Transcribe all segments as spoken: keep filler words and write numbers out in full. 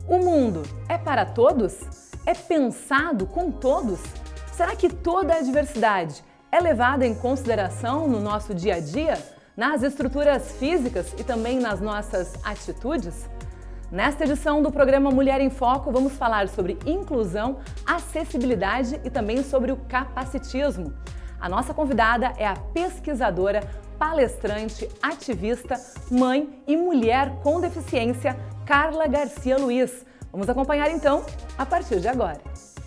O mundo é para todos? É pensado com todos? Será que toda a diversidade é levada em consideração no nosso dia a dia, nas estruturas físicas e também nas nossas atitudes? Nesta edição do programa Mulher em Foco, vamos falar sobre inclusão, acessibilidade e também sobre o capacitismo. A nossa convidada é a pesquisadora, palestrante, ativista, mãe e mulher com deficiência, Carla Garcia Luiz. Vamos acompanhar então a partir de agora.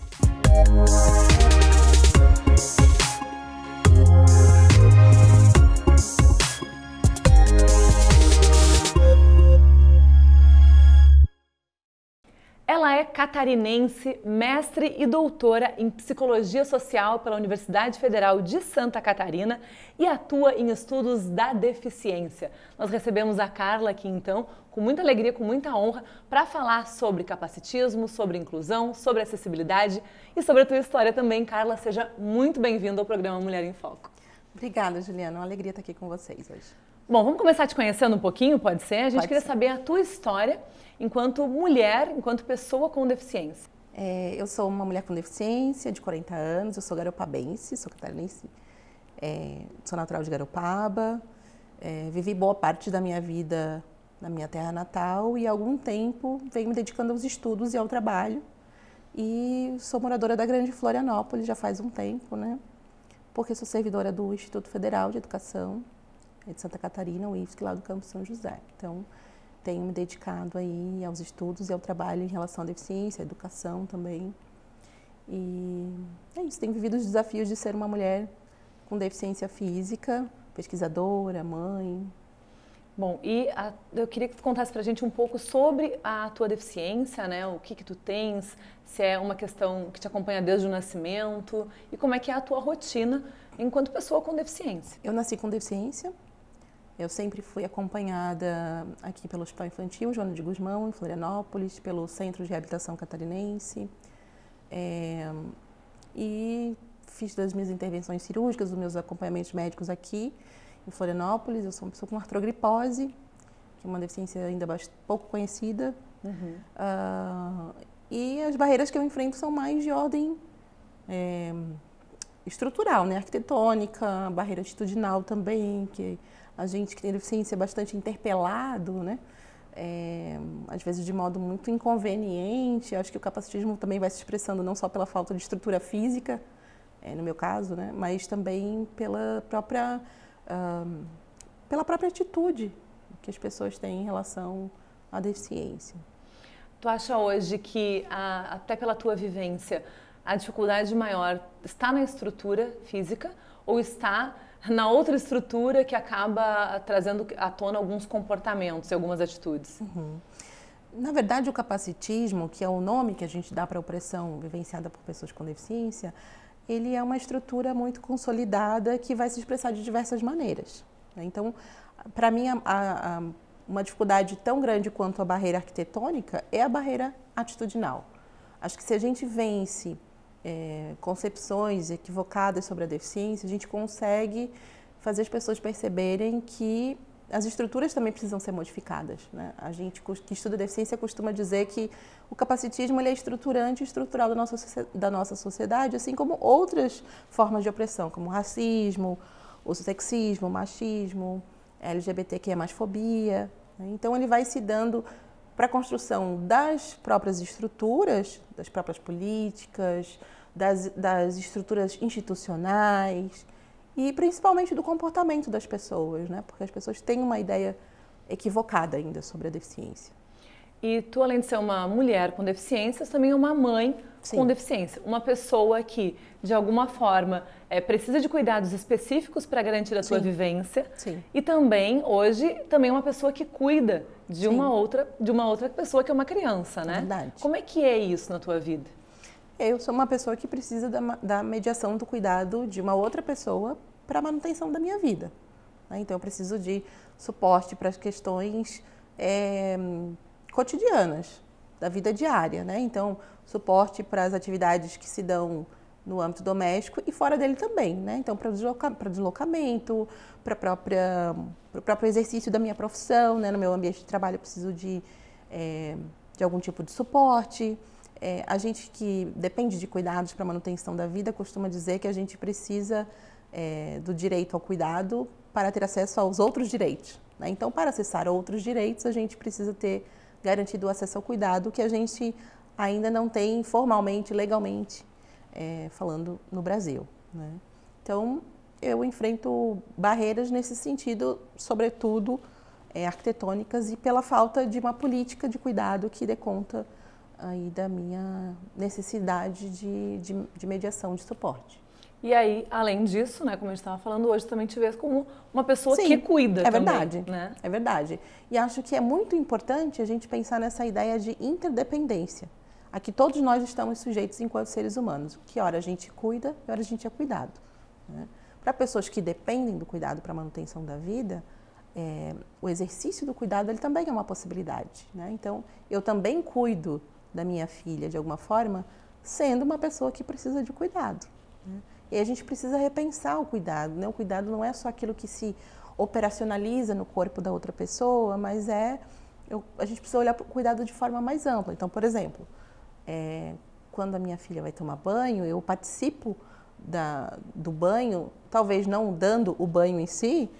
Ela é catarinense, mestre e doutora em Psicologia Social pela Universidade Federal de Santa Catarina e atua em estudos da deficiência. Nós recebemos a Carla aqui então, com muita alegria, com muita honra, para falar sobre capacitismo, sobre inclusão, sobre acessibilidade e sobre a tua história também. Carla, seja muito bem-vinda ao programa Mulher em Foco. Obrigada, Juliana. É uma alegria estar aqui com vocês hoje. Bom, vamos começar te conhecendo um pouquinho, pode ser? A gente Pode queria ser. saber a tua história enquanto mulher, enquanto pessoa com deficiência. É, eu sou uma mulher com deficiência de quarenta anos, eu sou garopabense, sou catarinense, é, sou natural de Garopaba, é, vivi boa parte da minha vida na minha terra natal e há algum tempo venho me dedicando aos estudos e ao trabalho e sou moradora da Grande Florianópolis já faz um tempo, né? Porque sou servidora do Instituto Federal de Educação de Santa Catarina, o I F S C, lá do Campo São José. Então, tenho me dedicado aí aos estudos e ao trabalho em relação à deficiência, à educação também. E é isso, tenho vivido os desafios de ser uma mulher com deficiência física, pesquisadora, mãe. Bom, e a, eu queria que tu contasse pra gente um pouco sobre a tua deficiência, né? O que que tu tens, se é uma questão que te acompanha desde o nascimento e como é que é a tua rotina enquanto pessoa com deficiência. Eu nasci com deficiência. Eu sempre fui acompanhada aqui pelo Hospital Infantil Joana de Gusmão, em Florianópolis, pelo Centro de Reabilitação Catarinense. É, e fiz das minhas intervenções cirúrgicas, dos meus acompanhamentos médicos aqui em Florianópolis. Eu sou uma pessoa com artrogripose, que é uma deficiência ainda bastante, pouco conhecida. Uhum. Uh, e as barreiras que eu enfrento são mais de ordem é, estrutural, né? Arquitetônica, barreira atitudinal também, que a gente que tem deficiência é bastante interpelado, né? É, às vezes de modo muito inconveniente. Acho que o capacitismo também vai se expressando não só pela falta de estrutura física, é, no meu caso, né? Mas também pela própria, uh, pela própria atitude que as pessoas têm em relação à deficiência. Tu acha hoje que, a, até pela tua vivência, a dificuldade maior está na estrutura física ou está na outra estrutura que acaba trazendo à tona alguns comportamentos e algumas atitudes? Uhum. Na verdade, o capacitismo, que é o nome que a gente dá para a opressão vivenciada por pessoas com deficiência, ele é uma estrutura muito consolidada que vai se expressar de diversas maneiras. Então, para mim, a, a, uma dificuldade tão grande quanto a barreira arquitetônica é a barreira atitudinal. Acho que se a gente vence É, concepções equivocadas sobre a deficiência, a gente consegue fazer as pessoas perceberem que as estruturas também precisam ser modificadas, né? A gente que estuda deficiência costuma dizer que o capacitismo ele é estruturante e estrutural da nossa, da nossa sociedade, assim como outras formas de opressão, como o racismo, o sexismo, o machismo, a L G B T Q I mais fobia. Né? Então ele vai se dando para a construção das próprias estruturas, das próprias políticas, das, das estruturas institucionais e principalmente do comportamento das pessoas, né? Porque as pessoas têm uma ideia equivocada ainda sobre a deficiência. E tu, além de ser uma mulher com deficiências, também é uma mãe Sim. com deficiência. Uma pessoa que, de alguma forma, é, precisa de cuidados específicos para garantir a sua Sim. vivência. Sim. E também, hoje, também é uma pessoa que cuida de Sim. uma, outra, de uma outra pessoa que é uma criança, né? É verdade. Como é que é isso na tua vida? Eu sou uma pessoa que precisa da, da mediação do cuidado de uma outra pessoa para a manutenção da minha vida. Né? Então, eu preciso de suporte para as questões é, cotidianas, da vida diária, né? Então, suporte para as atividades que se dão no âmbito doméstico e fora dele também, né? Então, para desloca, para deslocamento, para própria, para o próprio exercício da minha profissão, né? No meu ambiente de trabalho, eu preciso de é, de algum tipo de suporte. É, a gente que depende de cuidados para a manutenção da vida costuma dizer que a gente precisa é, do direito ao cuidado para ter acesso aos outros direitos, né? Então, para acessar outros direitos, a gente precisa ter garantido o acesso ao cuidado, que a gente ainda não tem formalmente, legalmente, é, falando no Brasil, né? Então, eu enfrento barreiras nesse sentido, sobretudo é, arquitetônicas, e pela falta de uma política de cuidado que dê conta aí da minha necessidade de, de, de mediação, de suporte. E aí, além disso, né, como a gente estava falando hoje, também te vê como uma pessoa Sim, que cuida é também, verdade, né? É verdade. E acho que é muito importante a gente pensar nessa ideia de interdependência, a que todos nós estamos sujeitos enquanto seres humanos, que hora a gente cuida e hora a gente é cuidado, né? Para pessoas que dependem do cuidado para a manutenção da vida, é, o exercício do cuidado ele também é uma possibilidade, né? Então, eu também cuido da minha filha de alguma forma, sendo uma pessoa que precisa de cuidado, né? E a gente precisa repensar o cuidado, né? O cuidado não é só aquilo que se operacionaliza no corpo da outra pessoa, mas é eu, a gente precisa olhar para o cuidado de forma mais ampla. Então, por exemplo, é, quando a minha filha vai tomar banho, eu participo da, do banho, talvez não dando o banho em si,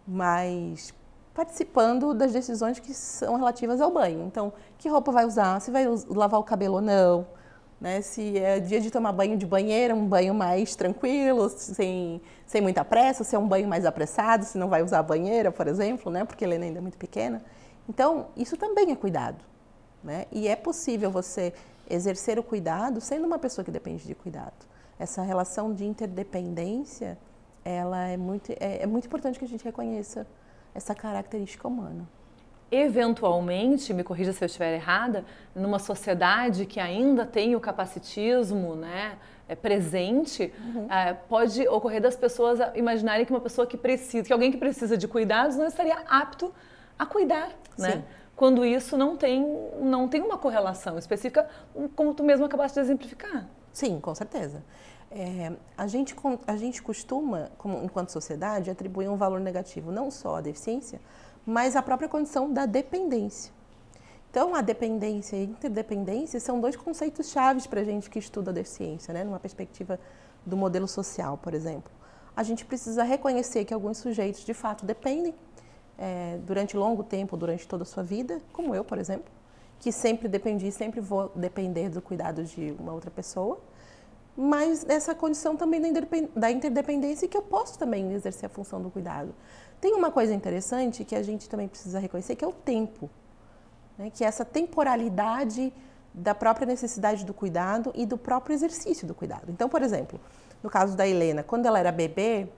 mas participando das decisões que são relativas ao banho. Então, que roupa vai usar, se vai lavar o cabelo ou não, né? Se é dia de tomar banho de banheira, um banho mais tranquilo, sem, sem muita pressa, se é um banho mais apressado, se não vai usar a banheira, por exemplo, né? Porque a Helena ainda é muito pequena. Então, isso também é cuidado, né? E é possível você exercer o cuidado sendo uma pessoa que depende de cuidado. Essa relação de interdependência, ela é muito, é, é muito importante que a gente reconheça essa característica humana. Eventualmente, me corrija se eu estiver errada, numa sociedade que ainda tem o capacitismo, né, é, presente, uhum. é, pode ocorrer das pessoas imaginarem que uma pessoa que precisa, que alguém que precisa de cuidados não estaria apto a cuidar, né? Sim. Quando isso não tem, não tem uma correlação específica, como tu mesmo acabaste de exemplificar. Sim, com certeza. É, a, gente, a gente costuma, como, enquanto sociedade, atribuir um valor negativo não só à deficiência, mas à própria condição da dependência. Então, a dependência e a interdependência são dois conceitos chaves para a gente que estuda a deficiência, né? Numa perspectiva do modelo social, por exemplo. A gente precisa reconhecer que alguns sujeitos, de fato, dependem é, durante longo tempo, durante toda a sua vida, como eu, por exemplo, que sempre dependi, sempre vou depender do cuidado de uma outra pessoa, mas nessa condição também da interdependência, que eu posso também exercer a função do cuidado. Tem uma coisa interessante que a gente também precisa reconhecer, que é o tempo, né? Que é essa temporalidade da própria necessidade do cuidado e do próprio exercício do cuidado. Então, por exemplo, no caso da Helena, quando ela era bebê,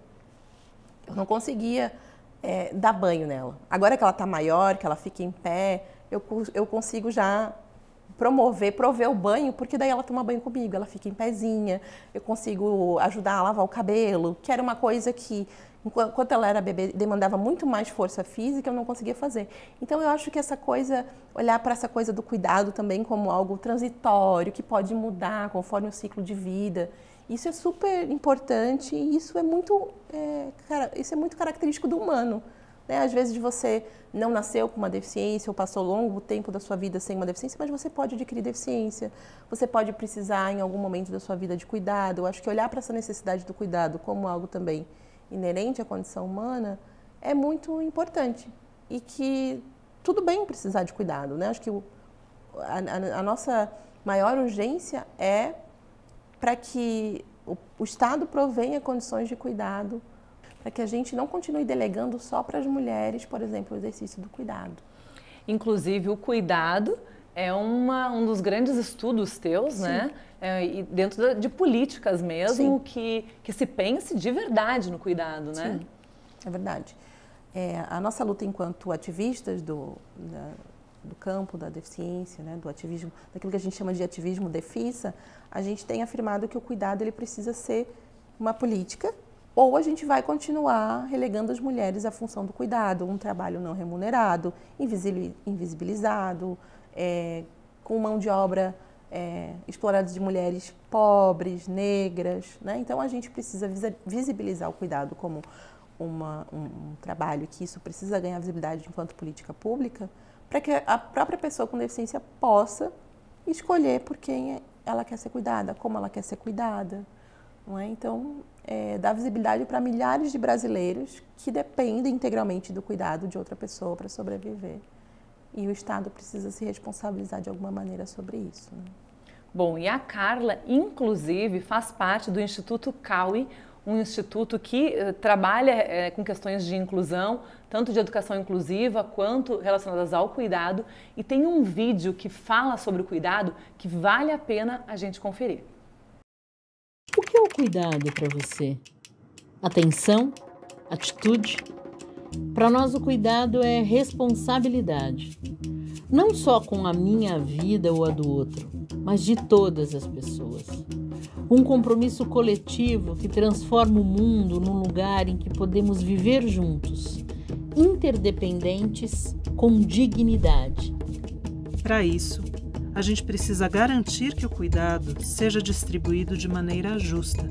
eu não conseguia é, dar banho nela. Agora que ela está maior, que ela fica em pé, eu, eu consigo já promover, prover o banho, porque daí ela toma banho comigo, ela fica em pezinha, eu consigo ajudar a lavar o cabelo, que era uma coisa que, enquanto ela era bebê, demandava muito mais força física, eu não conseguia fazer. Então, eu acho que essa coisa, olhar para essa coisa do cuidado também como algo transitório, que pode mudar conforme o ciclo de vida, isso é super importante e isso é muito, é, cara, isso é muito característico do humano. Né? Às vezes você não nasceu com uma deficiência ou passou longo tempo da sua vida sem uma deficiência, mas você pode adquirir deficiência, você pode precisar em algum momento da sua vida de cuidado. Eu acho que olhar para essa necessidade do cuidado como algo também inerente à condição humana é muito importante e que tudo bem precisar de cuidado, né? Acho que o, a, a nossa maior urgência é para que o, o Estado provenha condições de cuidado, para que a gente não continue delegando só para as mulheres, por exemplo, o exercício do cuidado. Inclusive, o cuidado é uma, um dos grandes estudos teus, Sim. né? É, e dentro de políticas mesmo, que, que se pense de verdade no cuidado, né? Sim, é verdade. É, a nossa luta enquanto ativistas do, da, do campo da deficiência, né, do ativismo, daquilo que a gente chama de ativismo defisa, a gente tem afirmado que o cuidado ele precisa ser uma política, ou a gente vai continuar relegando as mulheres à função do cuidado, um trabalho não remunerado, invisibilizado, é, com mão de obra é, explorada de mulheres pobres, negras, né? Então a gente precisa visibilizar o cuidado como uma, um, um trabalho que isso precisa ganhar visibilidade enquanto política pública, para que a própria pessoa com deficiência possa escolher por quem ela quer ser cuidada, como ela quer ser cuidada. Não é? Então, é, dá visibilidade para milhares de brasileiros que dependem integralmente do cuidado de outra pessoa para sobreviver. E o Estado precisa se responsabilizar de alguma maneira sobre isso. Né? Bom, e a Carla, inclusive, faz parte do Instituto Cauê, um instituto que uh, trabalha uh, com questões de inclusão, tanto de educação inclusiva quanto relacionadas ao cuidado, e tem um vídeo que fala sobre o cuidado que vale a pena a gente conferir. O que é o cuidado para você? Atenção? Atitude? Para nós o cuidado é responsabilidade. Não só com a minha vida ou a do outro, mas de todas as pessoas. Um compromisso coletivo que transforma o mundo num lugar em que podemos viver juntos, interdependentes, com dignidade. Para isso, a gente precisa garantir que o cuidado seja distribuído de maneira justa.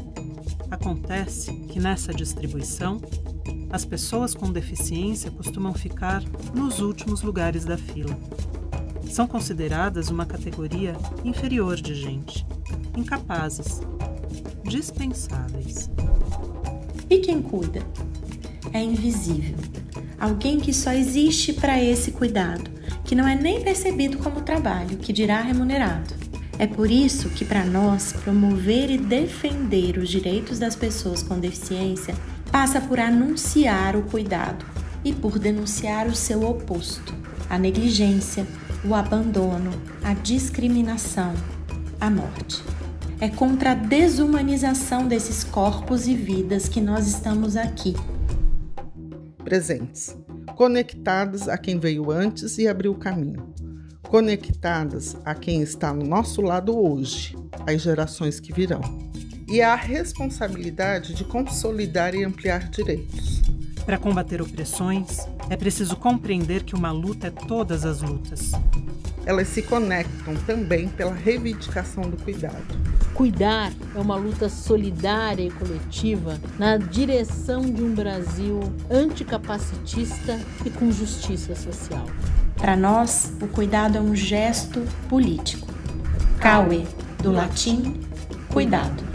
Acontece que nessa distribuição, as pessoas com deficiência costumam ficar nos últimos lugares da fila. São consideradas uma categoria inferior de gente, incapazes, dispensáveis. E quem cuida? É invisível. Alguém que só existe para esse cuidado, que não é nem percebido como trabalho, que dirá remunerado. É por isso que, para nós, promover e defender os direitos das pessoas com deficiência passa por anunciar o cuidado e por denunciar o seu oposto, a negligência, o abandono, a discriminação, a morte. É contra a desumanização desses corpos e vidas que nós estamos aqui. Presentes, conectadas a quem veio antes e abriu o caminho, conectadas a quem está no nosso lado hoje, as gerações que virão. E a responsabilidade de consolidar e ampliar direitos. Para combater opressões, é preciso compreender que uma luta é todas as lutas. Elas se conectam também pela reivindicação do cuidado. Cuidar é uma luta solidária e coletiva na direção de um Brasil anticapacitista e com justiça social. Para nós, o cuidado é um gesto político. Cauê, do latim, cuidado.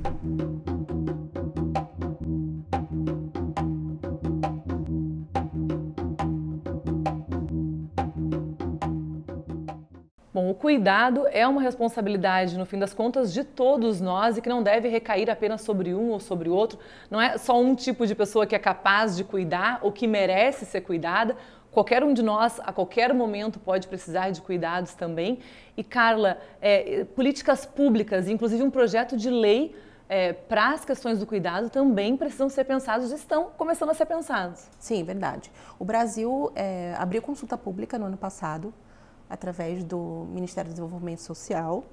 Bom, o cuidado é uma responsabilidade, no fim das contas, de todos nós e que não deve recair apenas sobre um ou sobre o outro. Não é só um tipo de pessoa que é capaz de cuidar ou que merece ser cuidada. Qualquer um de nós, a qualquer momento, pode precisar de cuidados também. E, Carla, é, políticas públicas, inclusive um projeto de lei é, para as questões do cuidado também precisam ser pensados, já estão começando a ser pensados. Sim, verdade. O Brasil é, abriu consulta pública no ano passado, através do Ministério do Desenvolvimento Social,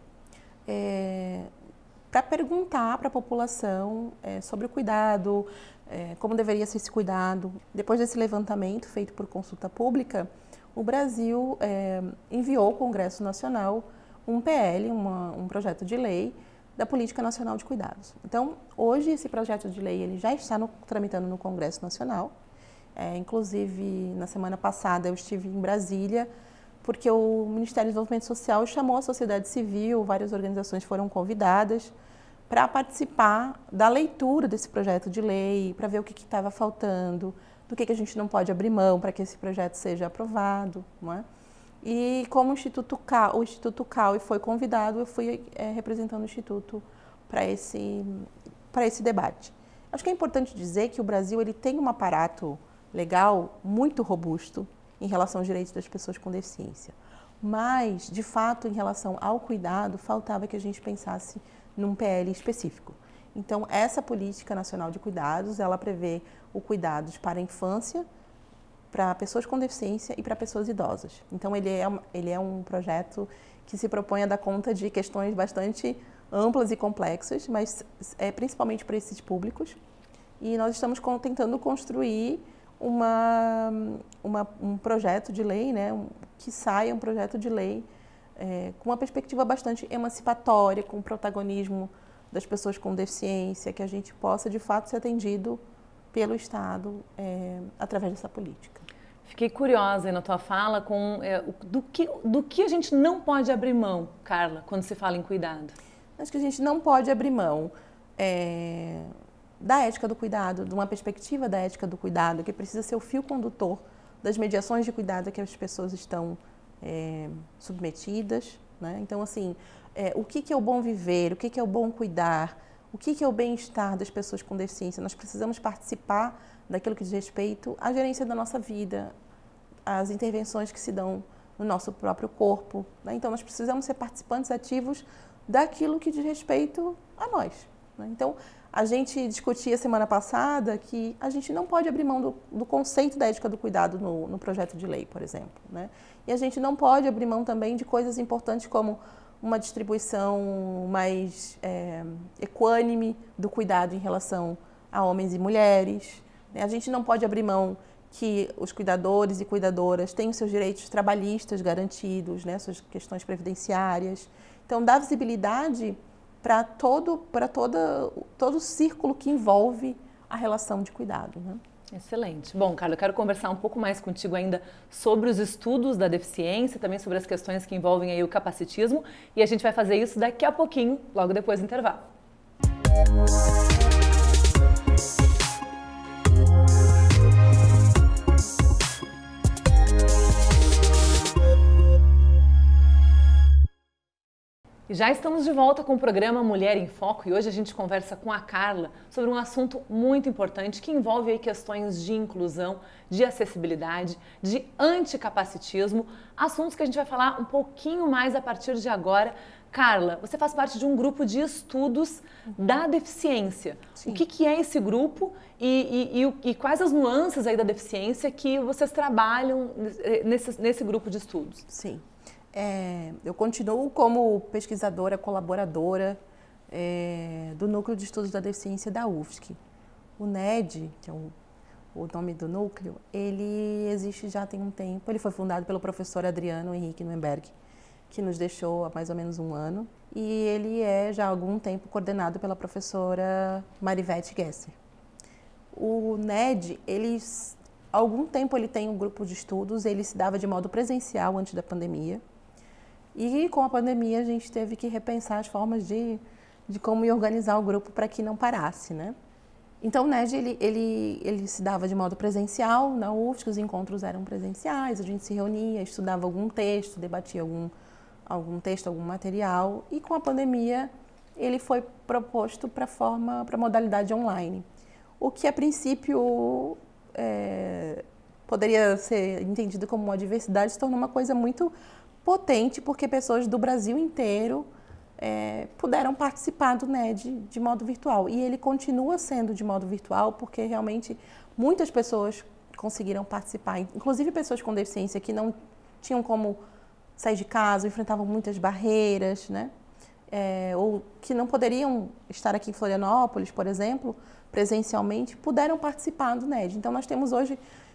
é, para perguntar para a população é, sobre o cuidado, é, como deveria ser esse cuidado. Depois desse levantamento feito por consulta pública, o Brasil é, enviou ao Congresso Nacional um P L, uma, um projeto de lei da Política Nacional de Cuidados. Então, hoje esse projeto de lei ele já está no, tramitando no Congresso Nacional. É, inclusive, na semana passada eu estive em Brasília, porque o Ministério do Desenvolvimento Social chamou a sociedade civil, várias organizações foram convidadas para participar da leitura desse projeto de lei, para ver o que estava faltando, do que, que a gente não pode abrir mão para que esse projeto seja aprovado. Não é? E como o Instituto Cauê, o Instituto Cauê foi convidado, eu fui é, representando o Instituto para esse, para esse debate. Acho que é importante dizer que o Brasil ele tem um aparato legal muito robusto em relação aos direitos das pessoas com deficiência. Mas, de fato, em relação ao cuidado, faltava que a gente pensasse num P L específico. Então, essa Política Nacional de Cuidados, ela prevê o cuidados para a infância, para pessoas com deficiência e para pessoas idosas. Então, ele é, ele é um projeto que se propõe a dar conta de questões bastante amplas e complexas, mas é principalmente para esses públicos. E nós estamos tentando construir Uma, uma, um projeto de lei, né, um, que saia um projeto de lei é, com uma perspectiva bastante emancipatória, com o protagonismo das pessoas com deficiência, que a gente possa, de fato, ser atendido pelo Estado é, através dessa política. Fiquei curiosa aí na tua fala com é, do, que, do que a gente não pode abrir mão, Carla, quando se fala em cuidado. Acho que a gente não pode abrir mão é, da ética do cuidado, de uma perspectiva da ética do cuidado, que precisa ser o fio condutor das mediações de cuidado que as pessoas estão é, submetidas, né? Então, assim, é, o que, que é o bom viver, o que, que é o bom cuidar, o que, que é o bem-estar das pessoas com deficiência. Nós precisamos participar daquilo que diz respeito à gerência da nossa vida, às intervenções que se dão no nosso próprio corpo, né? Então, nós precisamos ser participantes ativos daquilo que diz respeito a nós, né? Então, a gente discutia semana passada que a gente não pode abrir mão do, do conceito da ética do cuidado no, no projeto de lei, por exemplo, né? E a gente não pode abrir mão também de coisas importantes como uma distribuição mais é, equânime do cuidado em relação a homens e mulheres, né? A gente não pode abrir mão que os cuidadores e cuidadoras tenham seus direitos trabalhistas garantidos, né? Suas questões previdenciárias. Então, dá visibilidade para todo, para toda, todo o círculo que envolve a relação de cuidado, né? Excelente. Bom, Carla, eu quero conversar um pouco mais contigo ainda sobre os estudos da deficiência, também sobre as questões que envolvem aí o capacitismo, e a gente vai fazer isso daqui a pouquinho, logo depois do intervalo. E já estamos de volta com o programa Mulher em Foco e hoje a gente conversa com a Carla sobre um assunto muito importante que envolve aí questões de inclusão, de acessibilidade, de anticapacitismo, assuntos que a gente vai falar um pouquinho mais a partir de agora. Carla, você faz parte de um grupo de estudos da deficiência. Sim. O que, que é esse grupo e, e, e, e quais as nuances aí da deficiência que vocês trabalham nesse, nesse grupo de estudos? Sim. É, eu continuo como pesquisadora, colaboradora é, do Núcleo de Estudos da Deficiência da U F S C. O N E D, que é o, o nome do núcleo, ele existe já tem um tempo. Ele foi fundado pelo professor Adriano Henrique Nuemberg, que nos deixou há mais ou menos um ano. E ele é já há algum tempo coordenado pela professora Marivete Gesser. O N E D, ele, há algum tempo ele tem um grupo de estudos, ele se dava de modo presencial antes da pandemia. E com a pandemia a gente teve que repensar as formas de, de como ir organizar o grupo para que não parasse, né? Então o N E D ele, ele, ele se dava de modo presencial na U F S C, os encontros eram presenciais, a gente se reunia, estudava algum texto, debatia algum, algum texto, algum material, e com a pandemia ele foi proposto para forma, para modalidade online, o que a princípio é, poderia ser entendido como uma diversidade, se tornou uma coisa muito potente, porque pessoas do Brasil inteiro é, puderam participar do N E D de modo virtual. E ele continua sendo de modo virtual, porque realmente muitas pessoas conseguiram participar, inclusive pessoas com deficiência que não tinham como sair de casa, enfrentavam muitas barreiras, né? É, ou que não poderiam estar aqui em Florianópolis, por exemplo, presencialmente, puderam participar do N E D. Então, nós temos hoje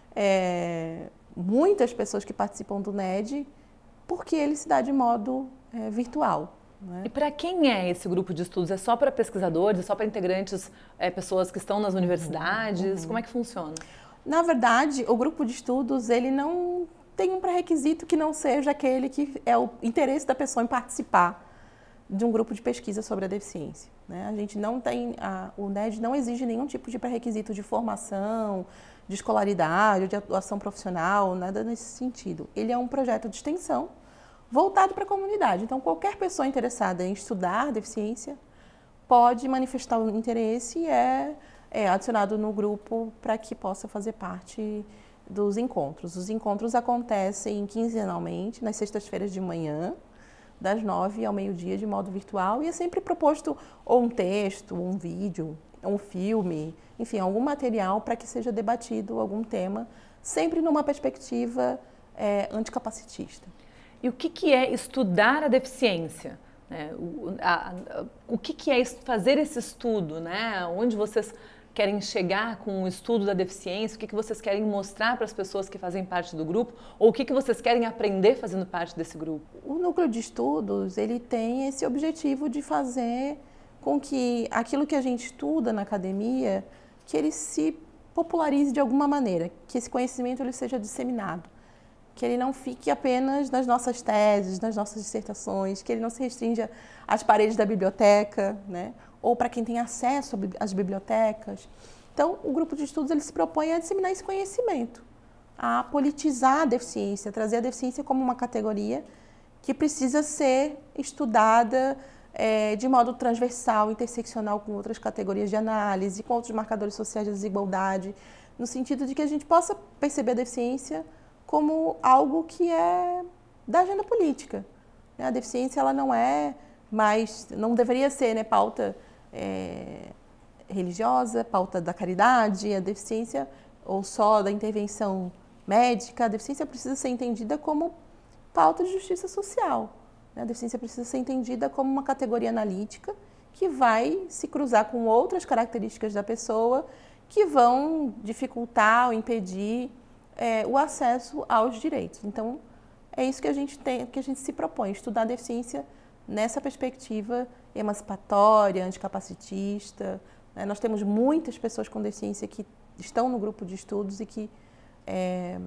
é, muitas pessoas que participam do N E D porque ele se dá de modo é, virtual. Né? E para quem é esse grupo de estudos? É só para pesquisadores, é só para integrantes, é, pessoas que estão nas universidades? Uhum. Como é que funciona? Na verdade, o grupo de estudos ele não tem um pré-requisito que não seja aquele que é o interesse da pessoa em participar de um grupo de pesquisa sobre a deficiência. Né? A gente não tem, a, o N E D não exige nenhum tipo de pré-requisito de formação, de escolaridade, de atuação profissional, nada nesse sentido. Ele é um projeto de extensão voltado para a comunidade. Então, qualquer pessoa interessada em estudar deficiência pode manifestar o interesse e é, é adicionado no grupo para que possa fazer parte dos encontros. Os encontros acontecem quinzenalmente, nas sextas-feiras de manhã, das nove ao meio-dia, de modo virtual, e é sempre proposto ou um texto, ou um vídeo, um filme, enfim, algum material para que seja debatido algum tema, sempre numa perspectiva é, anticapacitista. E o que, que é estudar a deficiência? É, o, a, a, o que, que é fazer esse estudo? Né? Onde vocês querem chegar com o estudo da deficiência? O que, que vocês querem mostrar para as pessoas que fazem parte do grupo? Ou o que, que vocês querem aprender fazendo parte desse grupo? O núcleo de estudos ele tem esse objetivo de fazer com que aquilo que a gente estuda na academia, que ele se popularize de alguma maneira, que esse conhecimento ele seja disseminado, que ele não fique apenas nas nossas teses, nas nossas dissertações, que ele não se restrinja às paredes da biblioteca, né? Ou para quem tem acesso às bibliotecas. Então, o grupo de estudos ele se propõe a disseminar esse conhecimento, a politizar a deficiência, trazer a deficiência como uma categoria que precisa ser estudada é, de modo transversal, interseccional com outras categorias de análise, com outros marcadores sociais de desigualdade, no sentido de que a gente possa perceber a deficiência como algo que é da agenda política. A deficiência ela não é mais, não deveria ser, né, pauta é, religiosa, pauta da caridade, a deficiência ou só da intervenção médica, a deficiência precisa ser entendida como pauta de justiça social. A deficiência precisa ser entendida como uma categoria analítica que vai se cruzar com outras características da pessoa que vão dificultar ou impedir é, o acesso aos direitos. Então, é isso que a gente tem, que a gente se propõe, estudar a deficiência nessa perspectiva emancipatória, anticapacitista. Né? Nós temos muitas pessoas com deficiência que estão no grupo de estudos e que é,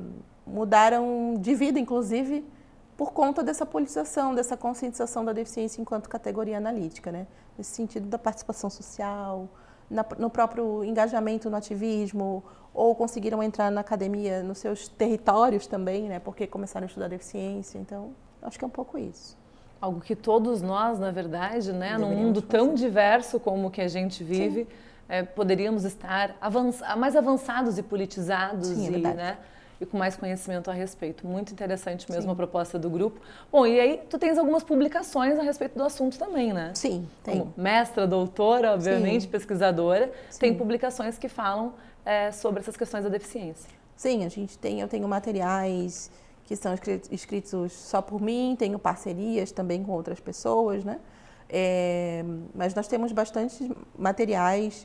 mudaram de vida, inclusive, por conta dessa politização, dessa conscientização da deficiência enquanto categoria analítica, né? Nesse sentido da participação social, na, no próprio engajamento no ativismo, ou conseguiram entrar na academia nos seus territórios também, né? Porque começaram a estudar deficiência. Então, acho que é um pouco isso. Algo que todos nós, na verdade, né, num mundo tão diverso como o que a gente vive, é, poderíamos estar avanç mais avançados e politizados. Sim, é e, verdade. né, e com mais conhecimento a respeito. Muito interessante mesmo. Sim. A proposta do grupo. Bom, e aí tu tens algumas publicações a respeito do assunto também, né? Sim, tem. Como mestra, doutora, obviamente, Sim. pesquisadora, Sim. tem publicações que falam é, sobre essas questões da deficiência. Sim, a gente tem, eu tenho materiais que são escritos só por mim, tenho parcerias também com outras pessoas, né? É, mas nós temos bastante materiais,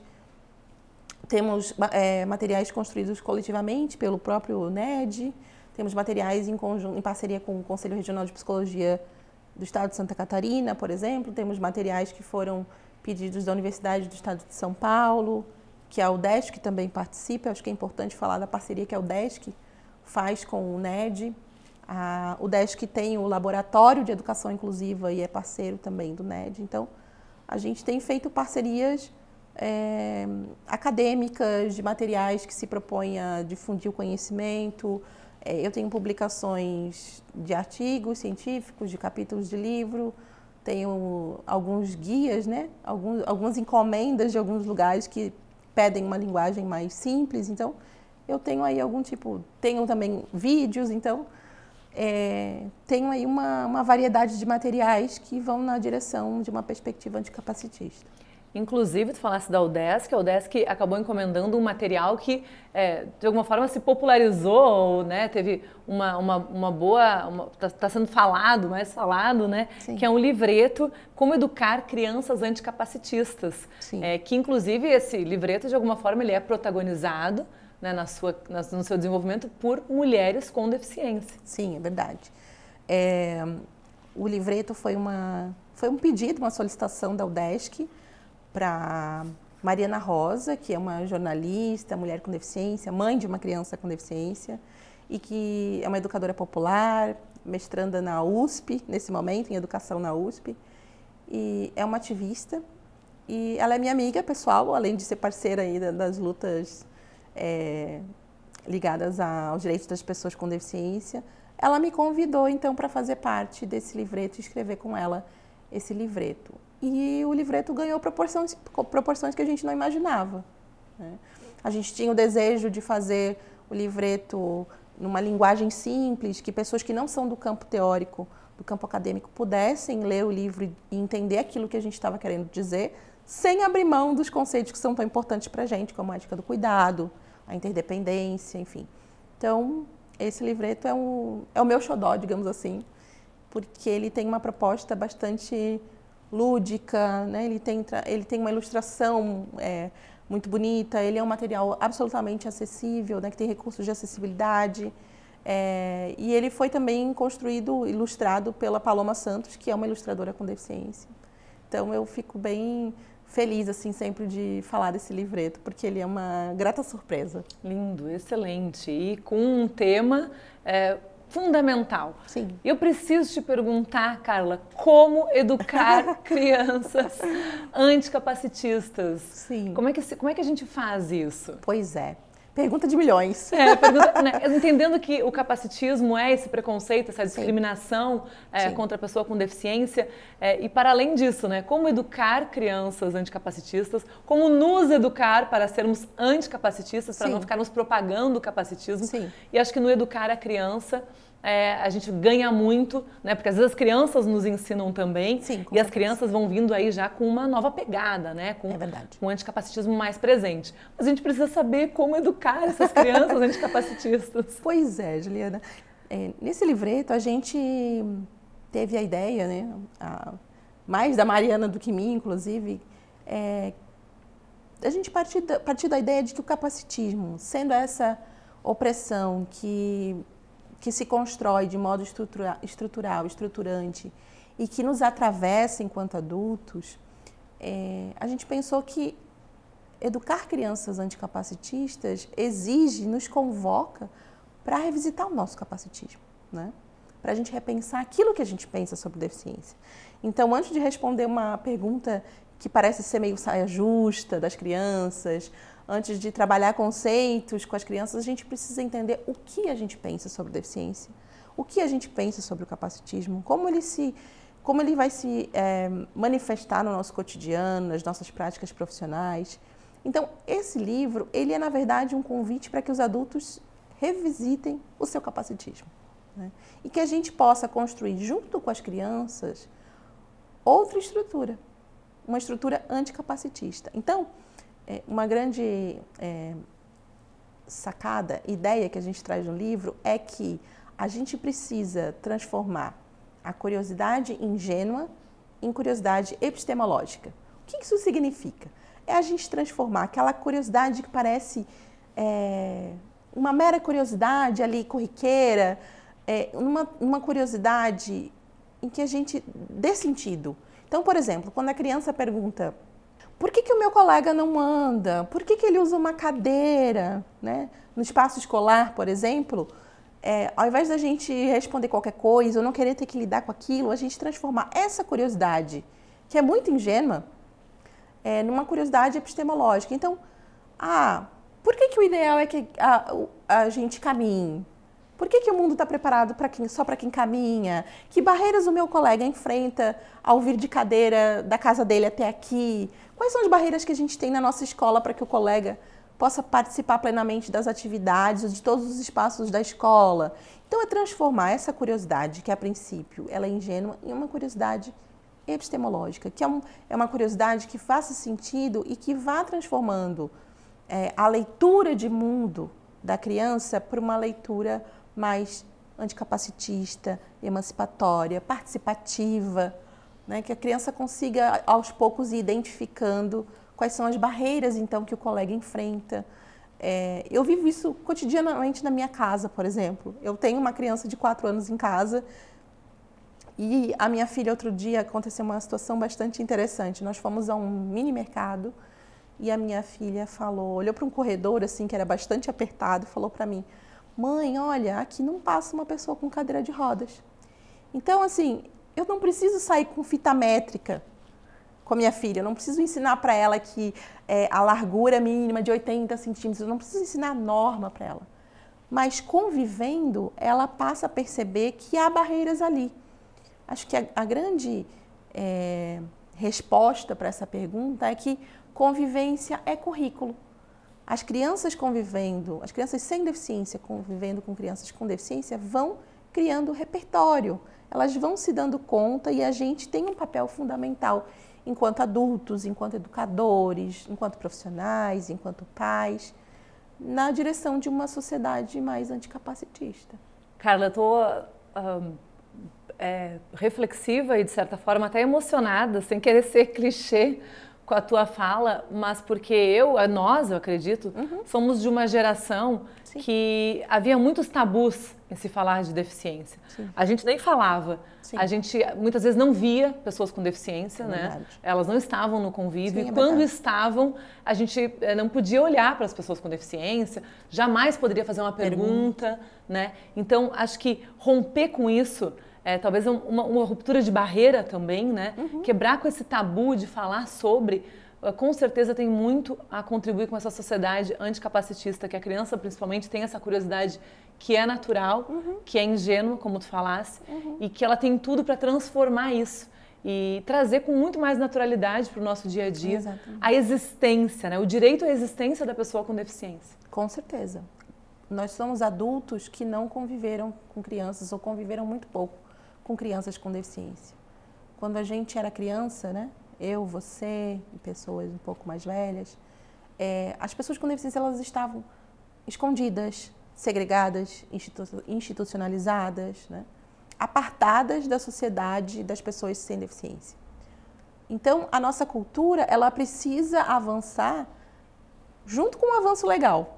temos é, materiais construídos coletivamente pelo próprio N E D, temos materiais em, conjunto, em parceria com o Conselho Regional de Psicologia do Estado de Santa Catarina, por exemplo, temos materiais que foram pedidos da Universidade do Estado de São Paulo, que a UDESC que também participa, acho que é importante falar da parceria que a UDESC faz com o N E D. A UDESC tem o Laboratório de Educação Inclusiva e é parceiro também do N E D. Então, a gente tem feito parcerias é, acadêmicas, de materiais que se propõem a difundir o conhecimento. É, eu tenho publicações de artigos científicos, de capítulos de livro, tenho alguns guias, né? Alguns, algumas encomendas de alguns lugares que pedem uma linguagem mais simples. Então, eu tenho aí algum tipo... Tenho também vídeos, então... É, tenho aí uma, uma variedade de materiais que vão na direção de uma perspectiva anticapacitista. Inclusive, tu falasse da UDESC, a UDESC acabou encomendando um material que, é, de alguma forma, se popularizou, né? Teve uma, uma, uma boa... Está tá sendo falado, mais falado, né? Sim. Que é um livreto Como Educar Crianças Anticapacitistas. É, que, inclusive, esse livreto, de alguma forma, ele é protagonizado, né, na sua, no seu desenvolvimento por mulheres com deficiência. Sim, é verdade. É, o livreto foi, uma, foi um pedido, uma solicitação da UDESC para Mariana Rosa, que é uma jornalista, mulher com deficiência, mãe de uma criança com deficiência, e que é uma educadora popular, mestranda na U S P, nesse momento, em educação na U S P, e é uma ativista, e ela é minha amiga pessoal, além de ser parceira aí das lutas É, ligadas aos direitos das pessoas com deficiência. Ela me convidou, então, para fazer parte desse livreto e escrever com ela esse livreto. E o livreto ganhou proporções, proporções que a gente não imaginava, né? A gente tinha o desejo de fazer o livreto numa linguagem simples, que pessoas que não são do campo teórico, do campo acadêmico, pudessem ler o livro e entender aquilo que a gente estava querendo dizer, sem abrir mão dos conceitos que são tão importantes para a gente, como a ética do cuidado, a interdependência, enfim. Então, esse livreto é, um, é o meu xodó, digamos assim, porque ele tem uma proposta bastante lúdica, né? ele, tem, ele tem uma ilustração é, muito bonita, ele é um material absolutamente acessível, né? Que tem recursos de acessibilidade, é, e ele foi também construído, ilustrado pela Paloma Santos, que é uma ilustradora com deficiência. Então, eu fico bem feliz, assim, sempre de falar desse livreto, porque ele é uma grata surpresa. Lindo, excelente. E com um tema é, fundamental. Sim. Eu preciso te perguntar, Carla, como educar crianças anticapacitistas? Sim. Como é, que, como é que a gente faz isso? Pois é. Pergunta de milhões. É, pergunta, né, entendendo que o capacitismo é esse preconceito, essa discriminação é, contra a pessoa com deficiência, é, e para além disso, né, como educar crianças anticapacitistas, como nos educar para sermos anticapacitistas, para Sim. não ficarmos propagando o capacitismo. Sim. E acho que no educar a criança, É, a gente ganha muito, né? Porque às vezes as crianças nos ensinam também. Sim, e certeza. as crianças vão vindo aí já com uma nova pegada, né? Com, é verdade. com o anticapacitismo mais presente. Mas a gente precisa saber como educar essas crianças anticapacitistas. Pois é, Juliana. É, nesse livreto a gente teve a ideia, né? A, mais da Mariana do que mim, inclusive, é, a gente partir da, partir da ideia de que o capacitismo, sendo essa opressão que que se constrói de modo estrutura, estrutural, estruturante e que nos atravessa enquanto adultos, é, a gente pensou que educar crianças anticapacitistas exige, nos convoca para revisitar o nosso capacitismo, né? Para a gente repensar aquilo que a gente pensa sobre deficiência. Então, antes de responder uma pergunta que parece ser meio saia justa das crianças, antes de trabalhar conceitos com as crianças, a gente precisa entender o que a gente pensa sobre deficiência, o que a gente pensa sobre o capacitismo, como ele, se, como ele vai se é, manifestar no nosso cotidiano, nas nossas práticas profissionais. Então, esse livro, ele é, na verdade, um convite para que os adultos revisitem o seu capacitismo, né? E que a gente possa construir, junto com as crianças, outra estrutura, uma estrutura anticapacitista. Então, É, uma grande é, sacada, ideia que a gente traz no livro é que a gente precisa transformar a curiosidade ingênua em curiosidade epistemológica. O que isso significa? É a gente transformar aquela curiosidade que parece é, uma mera curiosidade ali corriqueira, é, numa, numa curiosidade em que a gente dê sentido. Então, por exemplo, quando a criança pergunta: por que que o meu colega não anda? Por que que ele usa uma cadeira? Né? No espaço escolar, por exemplo, é, ao invés da gente responder qualquer coisa ou não querer ter que lidar com aquilo, a gente transformar essa curiosidade, que é muito ingênua, é, numa curiosidade epistemológica. Então, ah, por que que o ideal é que a, a gente caminhe? Por que que o mundo está preparado pra quem, só para quem caminha? Que barreiras o meu colega enfrenta ao vir de cadeira da casa dele até aqui? Quais são as barreiras que a gente tem na nossa escola para que o colega possa participar plenamente das atividades, de todos os espaços da escola? Então, é transformar essa curiosidade, que a princípio ela é ingênua, em uma curiosidade epistemológica, que é, um, é uma curiosidade que faça sentido e que vá transformando é, a leitura de mundo da criança para uma leitura mais anticapacitista, emancipatória, participativa, né? Que a criança consiga, aos poucos, ir identificando quais são as barreiras, então, que o colega enfrenta. É, eu vivo isso cotidianamente na minha casa, por exemplo. Eu tenho uma criança de quatro anos em casa e a minha filha, outro dia, aconteceu uma situação bastante interessante. Nós fomos a um mini mercado e a minha filha falou, olhou para um corredor, assim, que era bastante apertado, e falou para mim: mãe, olha, aqui não passa uma pessoa com cadeira de rodas. Então, assim, eu não preciso sair com fita métrica com a minha filha, eu não preciso ensinar para ela que é, a largura mínima de oitenta centímetros, eu não preciso ensinar a norma para ela. Mas convivendo, ela passa a perceber que há barreiras ali. Acho que a, a grande é, resposta para essa pergunta é que convivência é currículo. As crianças convivendo, as crianças sem deficiência convivendo com crianças com deficiência vão criando repertório, elas vão se dando conta e a gente tem um papel fundamental enquanto adultos, enquanto educadores, enquanto profissionais, enquanto pais, na direção de uma sociedade mais anticapacitista. Carla, eu estou um, é, reflexiva e, de certa forma, até emocionada, sem querer ser clichê, com a tua fala, mas porque eu, nós, eu acredito, uhum. somos de uma geração Sim. que havia muitos tabus em se falar de deficiência. Sim. A gente nem falava, Sim. a gente muitas vezes não via pessoas com deficiência, É né? verdade. Elas não estavam no convívio, Sim, e é quando verdade. estavam, a gente eh, não podia olhar para as pessoas com deficiência, jamais poderia fazer uma pergunta, né? Então, acho que romper com isso, é, talvez uma, uma ruptura de barreira também, né? Uhum. Quebrar com esse tabu de falar sobre, com certeza tem muito a contribuir com essa sociedade anticapacitista, que a criança principalmente tem essa curiosidade que é natural, uhum. que é ingênua, como tu falasse, uhum. e que ela tem tudo para transformar isso e trazer com muito mais naturalidade para o nosso dia a dia. Exatamente. A existência, né? O direito à existência da pessoa com deficiência. Com certeza. Nós somos adultos que não conviveram com crianças ou conviveram muito pouco com crianças com deficiência. Quando a gente era criança, né? Eu, você e pessoas um pouco mais velhas, é, as pessoas com deficiência elas estavam escondidas, segregadas, institu institucionalizadas, né? Apartadas da sociedade das pessoas sem deficiência. Então, a nossa cultura ela precisa avançar junto com o avanço legal.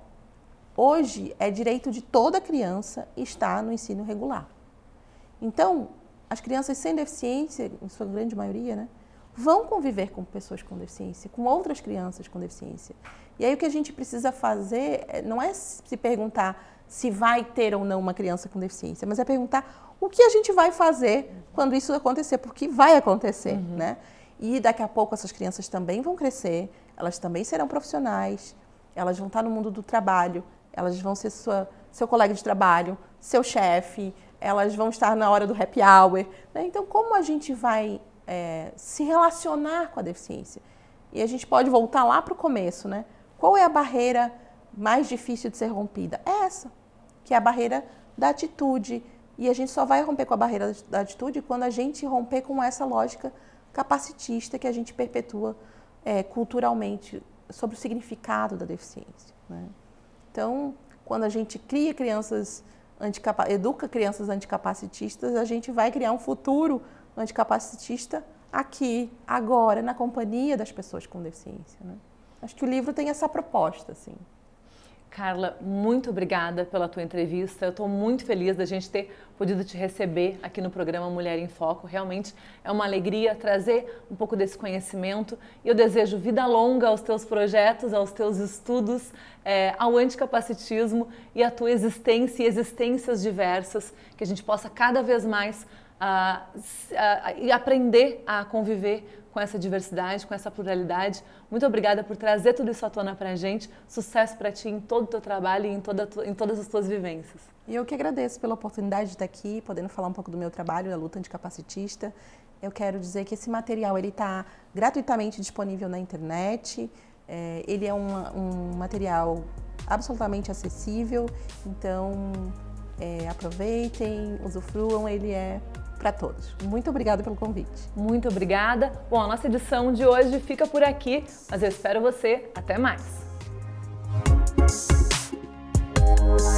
Hoje, é direito de toda criança estar no ensino regular. Então, as crianças sem deficiência, em sua grande maioria, né? Vão conviver com pessoas com deficiência, com outras crianças com deficiência. E aí o que a gente precisa fazer não é se perguntar se vai ter ou não uma criança com deficiência, mas é perguntar o que a gente vai fazer quando isso acontecer, porque vai acontecer, uhum. né? E daqui a pouco essas crianças também vão crescer, elas também serão profissionais, elas vão estar no mundo do trabalho, elas vão ser sua, seu colega de trabalho, seu chefe, elas vão estar na hora do happy hour, né? Então, como a gente vai É, se relacionar com a deficiência? E a gente pode voltar lá para o começo, né? Qual é a barreira mais difícil de ser rompida? É essa, que é a barreira da atitude. E a gente só vai romper com a barreira da atitude quando a gente romper com essa lógica capacitista que a gente perpetua é, culturalmente sobre o significado da deficiência, né? Então, quando a gente cria crianças, anticapa- educa crianças anticapacitistas, a gente vai criar um futuro anticapacitista aqui, agora, na companhia das pessoas com deficiência, né? Acho que o livro tem essa proposta, assim. Carla, muito obrigada pela tua entrevista. Eu estou muito feliz da gente ter podido te receber aqui no programa Mulher em Foco. Realmente é uma alegria trazer um pouco desse conhecimento. E eu desejo vida longa aos teus projetos, aos teus estudos, é, ao anticapacitismo e à tua existência e existências diversas, que a gente possa cada vez mais Uh, uh, e aprender a conviver com essa diversidade, com essa pluralidade. Muito obrigada por trazer tudo isso à tona para a gente. Sucesso para ti em todo o teu trabalho e em, toda tu, em todas as tuas vivências. E eu que agradeço pela oportunidade de estar aqui, podendo falar um pouco do meu trabalho, da luta anticapacitista. Eu quero dizer que esse material está gratuitamente disponível na internet. É, ele é uma, um material absolutamente acessível, então é, aproveitem, usufruam, ele é para todos. Muito obrigada pelo convite. Muito obrigada. Bom, a nossa edição de hoje fica por aqui, mas eu espero você. Até mais.